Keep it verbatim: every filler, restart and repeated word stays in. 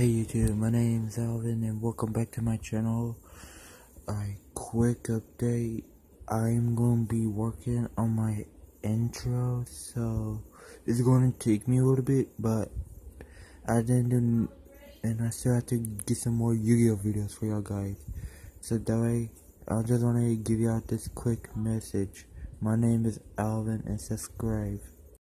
Hey YouTube, my name is Alvin and welcome back to my channel. A quick update, I'm going to be working on my intro, so it's going to take me a little bit, but I didn't do, and I still have to get some more Yu-Gi-Oh videos for y'all guys. So that way, I just want to give y'all this quick message. My name is Alvin and subscribe.